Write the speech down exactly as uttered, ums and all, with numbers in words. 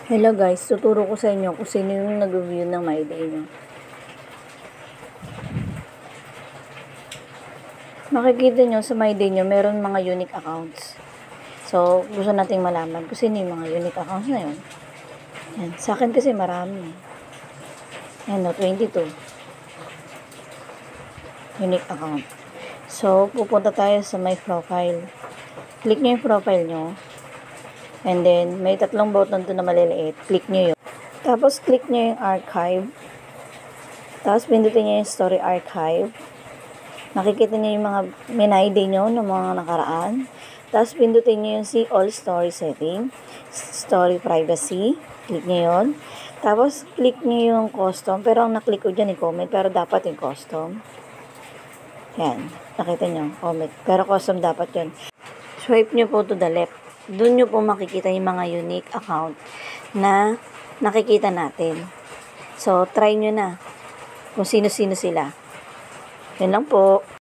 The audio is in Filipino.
Hello guys, tuturo ko sa inyo kung sino yung nag-review ng My Day nyo. Makikita nyo sa My Day nyo, meron mga unique accounts. So, gusto nating malaman kung sino yung mga unique accounts na yun. Yan. Sa akin kasi marami. Yan o, twenty-two. Unique account. So, pupunta tayo sa my profile. Click nyo yung profile nyo. And then, may tatlong button to na maliliit. Click nyo yun. Tapos, click nyo yung archive. Tapos, pindutin nyo yung story archive. Nakikita nyo yung mga My Day nyo ng mga nakaraan. Tapos, pindutin nyo yung see all story setting. Story privacy. Click nyo yun. Tapos, click nyo yung custom. Pero, ang naklik ko dyan yung comment. Pero, dapat yung custom. Yan. Nakita nyo. Comment. Pero, custom dapat yun. Swipe nyo po to the left. Doon nyo po makikita yung mga unique account na nakikita natin. So, try nyo na kung sino-sino sila. Yun lang po.